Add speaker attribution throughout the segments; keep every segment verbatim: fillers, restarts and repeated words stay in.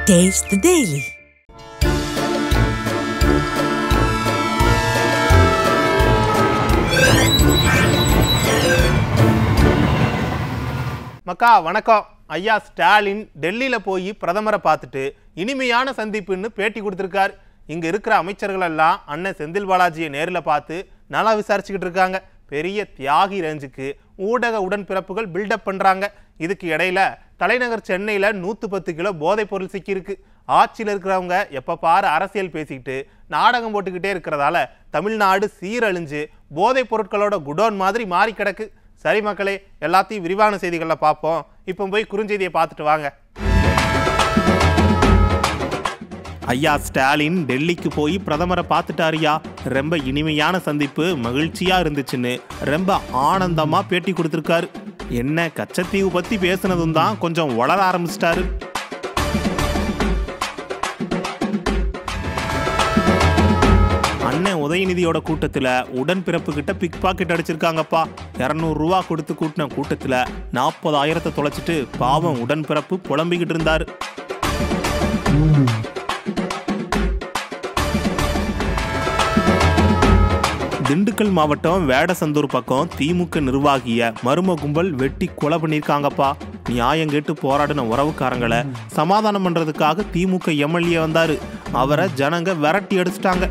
Speaker 1: Taste the Daily. மக்கா வணக்கம். ஐயா ஸ்டாலின் டெல்லியில போய் பிரதமரை பார்த்துட்டு இனிமையான சந்திப்புன்னு பேட்டி கொடுத்திருக்காரு. இங்க இருக்கிற அமைச்சர்கள் எல்லாம் அண்ணன் செந்தில் பாலாஜியை நேரில் பார்த்து நல்லா விசாரிச்சுக்கிட்டு இருக்காங்க. பெரிய தியாகி ரேஞ்சுக்கு ஊடக உடன்பிறப்புகள் பில்டப் பண்றாங்க. இதுக்கு இடையில தலைநகர் சென்னையில நூத்தி பத்து கிலோ போதைப் பொருள் சிக்கியிருக்கு. ஆட்சியில் இருக்கிறவங்க எப்ப பாரு அரசியல் பேசிக்கிட்டு நாடகம் போட்டுக்கிட்டே இருக்கிறதால தமிழ்நாடு சீரழிஞ்சு போதைப் பொருட்களோட குடோன் மாதிரி மாறி கிடக்கு. சரி மக்களே, எல்லாத்தையும் விரிவான செய்திகளை பார்ப்போம். இப்போ போய் குறுஞ்செய்தியை பார்த்துட்டு வாங்க. ஐயா ஸ்டாலின் டெல்லிக்கு போய் பிரதமரை பார்த்துட்டாரியா. ரொம்ப இனிமையான சந்திப்பு, மகிழ்ச்சியா இருந்துச்சுன்னு ரொம்ப ஆனந்தமா பேட்டி கொடுத்திருக்காரு. என்ன கச்சத்தீவு பத்தி பேசுனதும் தான் கொஞ்சம் வளர ஆரம்பிச்சிட்டாரு. அண்ணன் உதயநிதியோட கூட்டத்துல உடன்பிறப்பு கிட்ட பிக் பாக்கெட் அடிச்சிருக்காங்கப்பா. இருநூறு ரூபா கொடுத்து கூட்டின கூட்டத்துல நாற்பதாயிரத்தை தொலைச்சிட்டு பாவம் உடன்பிறப்பு புலம்பிக்கிட்டு இருந்தாரு. திண்டுக்கல் மாவட்டம் வேடசந்தூர் பக்கம் திமுக நிர்வாகிய மர்ம கும்பல் வெட்டி கொலை பண்ணியிருக்காங்கப்பா. நியாயம் கேட்டு போராடின உறவுக்காரங்களை சமாதானம் பண்றதுக்காக திமுக எம்எல்ஏ வந்தாரு. அவரை ஜனங்க விரட்டி அடிச்சிட்டாங்க.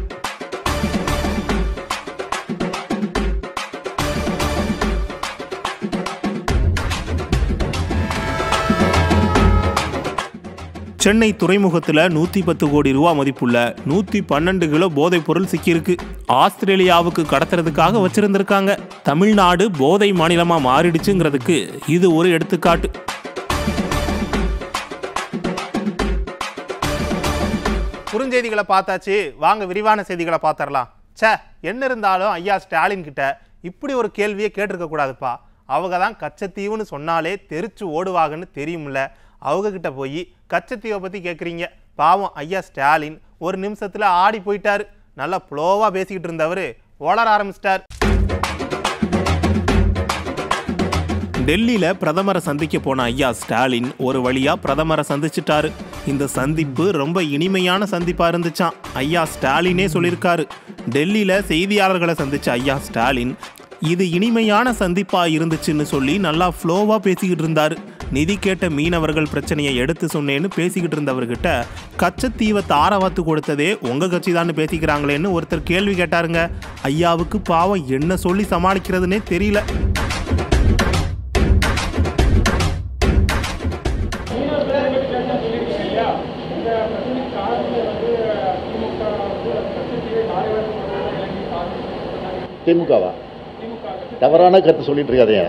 Speaker 1: சென்னை துறைமுகத்தில் நூற்றி பத்து கோடி ரூபா மதிப்புள்ள நூற்றி பன்னெண்டு கிலோ போதைப் பொருள் சிக்கியிருக்கு. ஆஸ்திரேலியாவுக்கு கடத்துறதுக்காக வச்சிருந்திருக்காங்க. தமிழ்நாடு போதை மாநிலமா மாறிடுச்சுங்கிறதுக்கு இது ஒரு எடுத்துக்காட்டு. குறுஞ்செய்திகளை பார்த்தாச்சு, வாங்க விரிவான செய்திகளை பார்த்துடலாம். சே, என்ன இருந்தாலும் ஐயா ஸ்டாலின் கிட்ட இப்படி ஒரு கேள்வியை கேட்டிருக்க கூடாதுப்பா. அவங்க தான் கச்சத்தீவுன்னு சொன்னாலே தெரிச்சு ஓடுவாங்கன்னு தெரியும்ல. அவங்க கிட்ட போய் கச்சத்தீவை பத்தி கேட்குறீங்க. பாவம் ஐயா ஸ்டாலின் ஒரு நிமிஷத்துல ஆடி போயிட்டாரு. நல்லா ஃப்ளோவா பேசிக்கிட்டு இருந்தவர் வளர ஆரம்பிச்சிட்டார். டெல்லியில பிரதமரை சந்திக்க போன ஐயா ஸ்டாலின் ஒரு வழியா பிரதமரை சந்திச்சிட்டாரு. இந்த சந்திப்பு ரொம்ப இனிமையான சந்திப்பா இருந்துச்சான். ஐயா ஸ்டாலினே சொல்லியிருக்காரு. டெல்லியில செய்தியாளர்களை சந்திச்ச ஐயா ஸ்டாலின் இது இனிமையான சந்திப்பா இருந்துச்சுன்னு சொல்லி நல்லா ஃப்ளோவா பேசிக்கிட்டு இருந்தாரு. நிதி கேட்ட மீனவர்கள் பிரச்சனையை எடுத்து சொன்னேன்னு பேசிக்கிட்டு இருந்தவர்கிட்ட கச்சத்தீவை தாரவாத்து கொடுத்ததே உங்க கட்சி தான் பேசிக்கிறாங்களேன்னு ஒருத்தர் கேள்வி கேட்டாருங்க. ஐயாவுக்கு பாவம் என்ன சொல்லி சமாளிக்கிறதுனே தெரியல.
Speaker 2: திமுகவா தவறான கருத்து சொல்லிட்டு இருக்காதீங்க.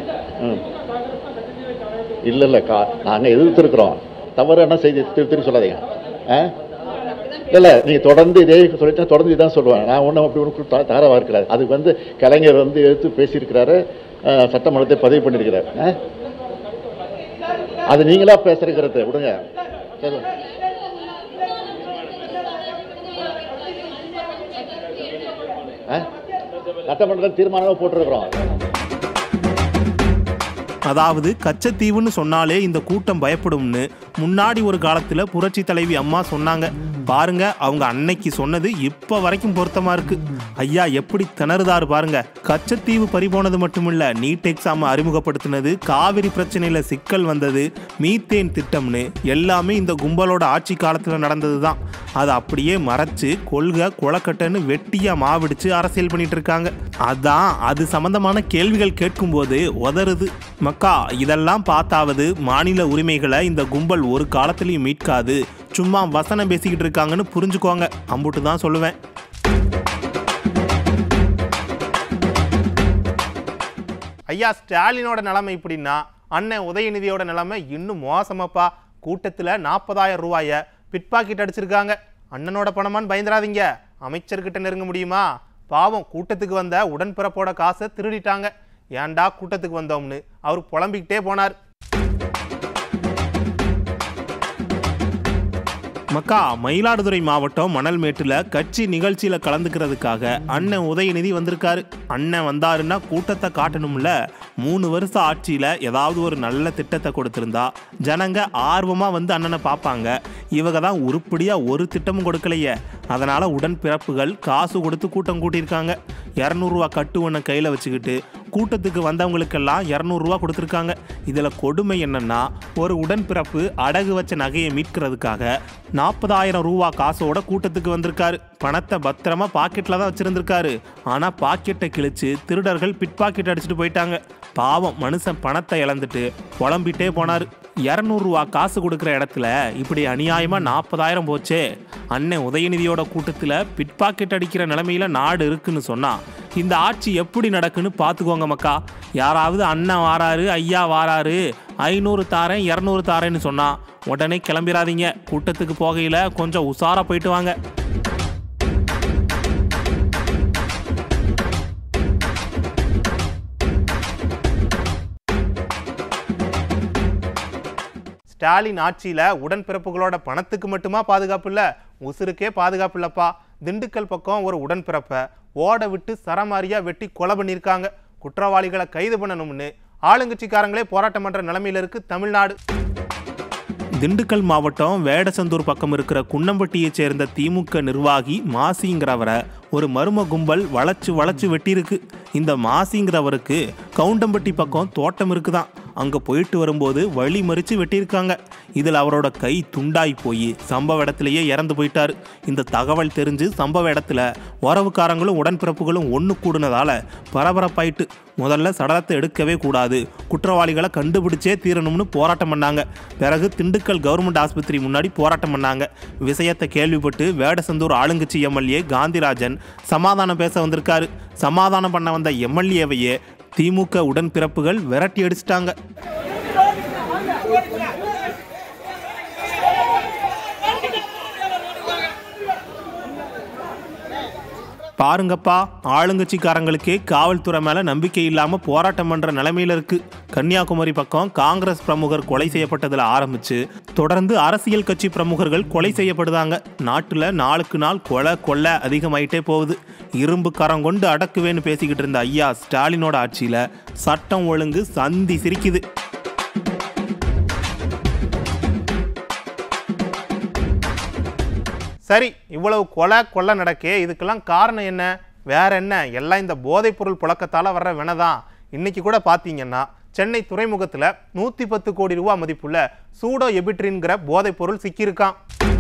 Speaker 2: இல்லை இல்லை கா நாங்கள் எதிர்த்துருக்குறோம். தவறான செய்தி திரு திரு சொல்லாதீங்க. ஆ இல்லை நீங்கள் தொடர்ந்து இதே சொல்லிட்டா தொடர்ந்து இதான் சொல்லுவாங்க. நான் ஒன்றும் அப்படி ஒன்று தயாராக இருக்கிறாரு. அதுக்கு வந்து கலைஞர் வந்து எடுத்து பேசியிருக்கிறாரு, சட்டமன்றத்தை பதிவு பண்ணியிருக்கிறார். அது நீங்களா பேசுறதுங்கிறத விடுங்க. சட்டமன்றத்தில் தீர்மானமாக போட்டிருக்கிறோம்.
Speaker 1: அதாவது கச்சத்தீவுன்னு சொன்னாலே இந்த கூட்டம் பயப்படும்னு முன்னாடி ஒரு காலத்துல புரட்சி தலைவி அம்மா சொன்னாங்க. பாருங்க, அவங்க அன்னைக்கு சொன்னது இப்ப வரைக்கும் பொருத்தமா இருக்கு. ஐயா எப்படி திணறுதாரு பாருங்க. கச்சத்தீவு பறிபோனது மட்டுமில்ல, நீட் எக்ஸாம் அறிமுகப்படுத்தினது, காவிரி பிரச்சனையில சிக்கல் வந்தது, மீத்தேன் திட்டம்னு எல்லாமே இந்த கும்பலோட ஆட்சி காலத்துல நடந்ததுதான். அதை அப்படியே மறைச்சு கொள்கை கொலக்கட்டைன்னு வெட்டியா மாவிடிச்சு அரசியல் பண்ணிட்டு இருக்காங்க. அதான் அது சம்பந்தமான கேள்விகள் கேட்கும் போது உதறுது. மக்கா, இதெல்லாம் பார்த்தாவது மாநில உரிமைகளை இந்த கும்பல் ஒரு காலத்திலையும் மீட்காது, சும்மா வசனம் பேசிக்கிட்டு இருக்காங்கன்னு புரிஞ்சுக்கோங்க. அம்புட்டு தான் சொல்லுவேன். ஐயா ஸ்டாலினோட நிலைமை இப்படின்னா அண்ணன் உதயநிதியோட நிலைமை இன்னும் மோசமாப்பா. கூட்டத்தில் நாற்பதாயிரம் ரூபாய பிட்பாக்கெட் அடிச்சிருக்காங்க. அண்ணனோட பணமான்னு பயந்துராதீங்க, அமைச்சர்கிட்ட நெருங்க முடியுமா? பாவம் கூட்டத்துக்கு வந்த உடன்பிறப்போட காசை திருடிட்டாங்க. ஏன்டா கூட்டத்துக்கு வந்தோம்னு அவர் புலம்பிக்கிட்டே போனார். மக்கா, மயிலாடுதுறை மாவட்டம் மணல்மேட்டுல கட்சி நிகழ்ச்சியில கலந்துக்கிறதுக்காக அண்ணன் உதயநிதி வந்திருக்காரு. அண்ணன் வந்தாருன்னா கூட்டத்தை காட்டணும்ல. மூணு வருஷம் ஆட்சியில ஏதாவது ஒரு நல்ல திட்டத்தை கொடுத்திருந்தா ஜனங்க ஆர்வமா வந்து அண்ணனை பார்ப்பாங்க. இவங்க தான் உருப்படியா ஒரு திட்டமும் கொடுக்கலையே. அதனால உடன்பிறப்புகள் காசு கொடுத்து கூட்டம் கூட்டியிருக்காங்க. இரநூறுவா கட்டு ஒன்றை கையில் வச்சுக்கிட்டு கூட்டத்துக்கு வந்தவங்களுக்கெல்லாம் இரநூறுவா கொடுத்துருக்காங்க. இதில் கொடுமை என்னன்னா, ஒரு உடன்பிறப்பு அடகு வச்ச நகையை மீட்கிறதுக்காக நாற்பதாயிரம் ரூபா காசோட கூட்டத்துக்கு வந்திருக்காரு. பணத்தை பத்திரமா பாக்கெட்டில் தான் வச்சுருந்துருக்காரு. ஆனால் பாக்கெட்டை கிழிச்சு திருடர்கள் பிட் பாக்கெட் அடிச்சுட்டு போயிட்டாங்க. பாவம் மனுஷன் பணத்தை இழந்துட்டு புலம்பிட்டே போனார். இரநூறுவா காசு கொடுக்குற இடத்துல இப்படி அநியாயமாக நாற்பதாயிரம் போச்சே. அண்ணன் உதயநிதியோட கூட்டத்தில் பிட் பாக்கெட் அடிக்கிற நிலைமையில நாடு இருக்குன்னு சொன்னால் இந்த ஆட்சி எப்படி நடக்குன்னு பார்த்துக்கோங்க மக்கா. யாராவது அண்ணன் வாராரு, ஐயா வாராரு, ஐநூறு தாரேன் இரநூறு தாரேன்னு சொன்னால் உடனே கிளம்பிடாதீங்க. கூட்டத்துக்கு போகையில் கொஞ்சம் உஷாராக போயிட்டு வாங்க. ஸ்டாலின் ஆட்சியில உடன்பிறப்புகளோட பணத்துக்கு மட்டுமா பாதுகாப்பு இல்ல, உசுருக்கே பாதுகாப்பு இல்லப்பா. திண்டுக்கல் பக்கம் ஒரு உடன்பிறப்பை ஓட விட்டு சரமாரியா வெட்டி கொலை பண்ணியிருக்காங்க. குற்றவாளிகளை கைது பண்ணணும்னு ஆளுங்கட்சிக்காரங்களே போராட்டம் பண்ற நிலைமையில இருக்கு தமிழ்நாடு. திண்டுக்கல் மாவட்டம் வேடசந்தூர் பக்கம் இருக்கிற குன்னம்பட்டியை சேர்ந்த திமுக நிர்வாகி மாசிங்கிறவரை ஒரு மர்ம கும்பல் வளைச்சு வளைச்சு வெட்டியிருக்கு. இந்த மாசிங்கிறவருக்கு கவுண்டம்பட்டி பக்கம் தோட்டம் இருக்குதான். அங்கே போயிட்டு வரும்போது வழி மறித்து வெட்டியிருக்காங்க. இதில் அவரோட கை துண்டாய் போய் சம்பவ இடத்துலையே இறந்து போயிட்டார். இந்த தகவல் தெரிஞ்சு சம்பவ இடத்துல உறவுக்காரங்களும் உடன்பிறப்புகளும் ஒன்று கூடுனதால பரபரப்பாயிட்டு முதல்ல சடலத்தை எடுக்கவே கூடாது, குற்றவாளிகளை கண்டுபிடிச்சே தீரணும்னு போராட்டம் பண்ணாங்க. பிறகு திண்டுக்கல் கவர்மெண்ட் ஆஸ்பத்திரி முன்னாடி போராட்டம் பண்ணாங்க. விஷயத்தை கேள்விப்பட்டு வேடசந்தூர் ஆளுங்கட்சி எம்எல்ஏ காந்திராஜன் சமாதானம் பேச வந்திருக்காரு. சமாதானம் பண்ண வந்த எம்எல்ஏவையே திமுக உடன்பிறப்புகள் விரட்டி அடிச்சிட்டாங்க. பாருங்கப்பா, ஆளுங்கட்சிக்காரங்களுக்கே காவல்துறை மேல நம்பிக்கை இல்லாம போராட்டம் பண்ற நிலைமையில இருக்கு. கன்னியாகுமரி பக்கம் காங்கிரஸ் பிரமுகர் கொலை செய்யப்பட்டதுல ஆரம்பிச்சு தொடர்ந்து அரசியல் கட்சி பிரமுகர்கள் கொலை செய்யப்படுதாங்க. நாட்டுல நாளுக்கு நாள் கொலை கொள்ளை அதிகமாயிட்டே போகுது. இரும்பு கரம் கொண்டு அடக்குவேன்னு பேசிக்கிட்டு இருந்த ஐயா ஸ்டாலினோட ஆட்சியில சட்டம் ஒழுங்கு சந்தி சிரிக்குது. சரி, இவ்வளவு கொலை கொள்ளை நடக்கே, இதுக்கெல்லாம் காரணம் என்ன? வேற என்ன? எல்லாம் இந்த போதைப் பொருள் புழக்கத்தால வர்ற வினதான். இன்னைக்கு கூட பார்த்தீங்கன்னா சென்னை துறைமுகத்தில் நூற்றி பத்து கோடி ரூபா மதிப்புள்ள சூடோ எபிட்ரின்கிற போதைப் பொருள் சிக்கியிருக்கான்.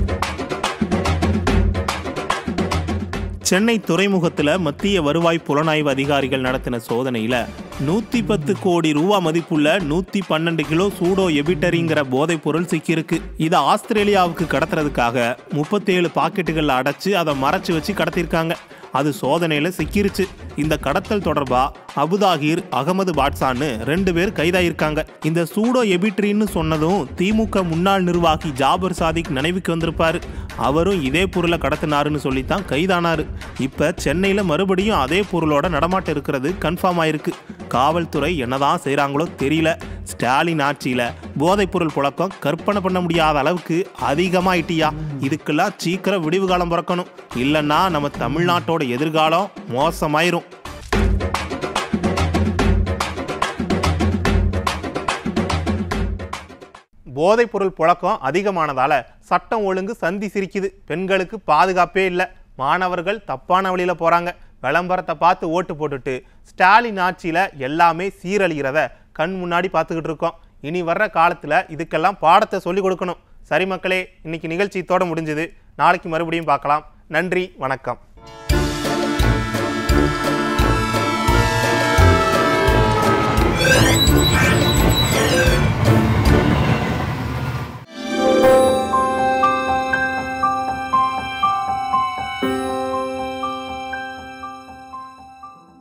Speaker 1: சென்னை துறைமுகத்தில் மத்திய வருவாய் புலனாய்வு அதிகாரிகள் நடத்தின சோதனையில் நூற்றி பத்து கோடி ரூபா மதிப்புள்ள நூற்றி பன்னெண்டு கிலோ சூடோ எபிட்டரிங்கிற போதைப் பொருள் சிக்கியிருக்கு. இதை ஆஸ்திரேலியாவுக்கு கடத்துறதுக்காக முப்பத்தேழு பாக்கெட்டுகளில் அடைச்சு அதை மறைச்சு வச்சு கடத்திருக்காங்க. அது சோதனையில் சிக்கிருச்சு. இந்த கடத்தல் தொடர்பாக அபுதாகிர், அகமது பாட்சான்னு ரெண்டு பேர் கைதாயிருக்காங்க. இந்த சூடோ எபிட்ரின்னு சொன்னதும் திமுக முன்னாள் நிர்வாகி ஜாபர் சாதிக் நினைவுக்கு வந்திருப்பாரு. அவரும் இதே பொருளை கடத்தினாருன்னு சொல்லித்தான் கைதானாரு. இப்போ சென்னையில் மறுபடியும் அதே பொருளோட நடமாட்டம் இருக்கிறது கன்ஃபார்ம் ஆயிருக்கு. காவல்துறை என்னதான் செய்கிறாங்களோ தெரியல. ஸ்டாலின் ஆட்சியில் போதைப் பொருள் புழக்கம் கற்பனை பண்ண முடியாத அளவுக்கு அதிகமாயிட்டியா. இதுக்கெல்லாம் சீக்கிரம் விடிவு காலம் பிறக்கணும். இல்லைன்னா நம்ம தமிழ்நாட்டோட எதிர்காலம் மோசமாயிரும். போதைப் பொருள் புழக்கம் அதிகமானதால சட்டம் ஒழுங்கு சந்தி சிரிக்குது. பெண்களுக்கு பாதுகாப்பே இல்லை. மாணவர்கள் தப்பான வழியில் போகிறாங்க. விளம்பரத்தை பார்த்து ஓட்டு போட்டுட்டு ஸ்டாலின் ஆட்சியில் எல்லாமே சீரழிகிறத கண் முன்னாடி பார்த்துக்கிட்டு இருக்கோம். இனி வர்ற காலத்தில் இதுக்கெல்லாம் பாடத்தை சொல்லிக் கொடுக்கணும். சரி மக்களே, இன்னைக்கு நிகழ்ச்சி இதோட முடிஞ்சுது. நாளைக்கு மறுபடியும் பார்க்கலாம். நன்றி, வணக்கம்.